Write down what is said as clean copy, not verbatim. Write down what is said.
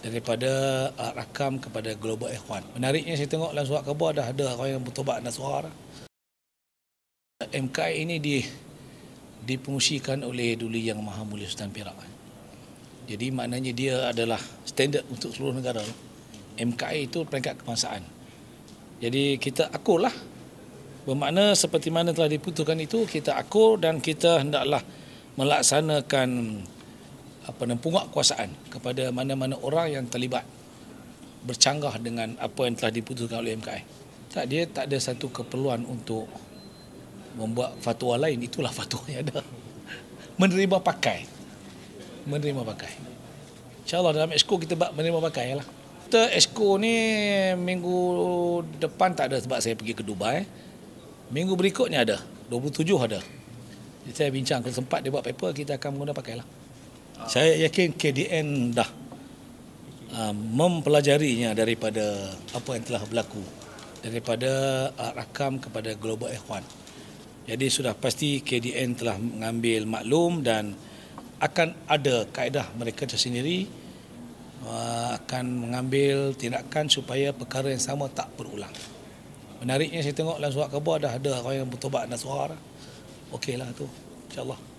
daripada rakam kepada Global Ikhwan. Menariknya saya tengok dalam surat khabar dah ada orang yang bertobat Nasrah. MKI ini dipengusikan oleh Duli Yang Maha Mulia Sultan Perak. Jadi maknanya dia adalah standard untuk seluruh negara. MKI itu peringkat kebangsaan. Jadi kita akurlah. Bermakna seperti mana telah diputuskan itu, kita akur dan kita hendaklah melaksanakan penguatkuasaan kepada mana-mana orang yang terlibat bercanggah dengan apa yang telah diputuskan oleh MKI. Dia tak ada satu keperluan untuk membuat fatwa lain. Itulah fatwa yang ada. Menerima pakai. InsyaAllah dalam exco kita buat menerima pakai lah. Kita exco ni minggu depan tak ada sebab saya pergi ke Dubai. Minggu berikutnya ada. 27 ada. Jadi saya bincang kalau sempat dia buat paper, kita akan menggunakan pakai lah. Saya yakin KDN dah mempelajarinya daripada apa yang telah berlaku. Daripada rakam kepada Global Ikhwan. Jadi sudah pasti KDN telah mengambil maklum dan akan ada kaedah mereka tersendiri akan mengambil tindakan supaya perkara yang sama tak berulang. Menariknya saya tengok dalam surat khabar dah ada orang yang bertobat Nasrah. Okeylah tu, insya-Allah.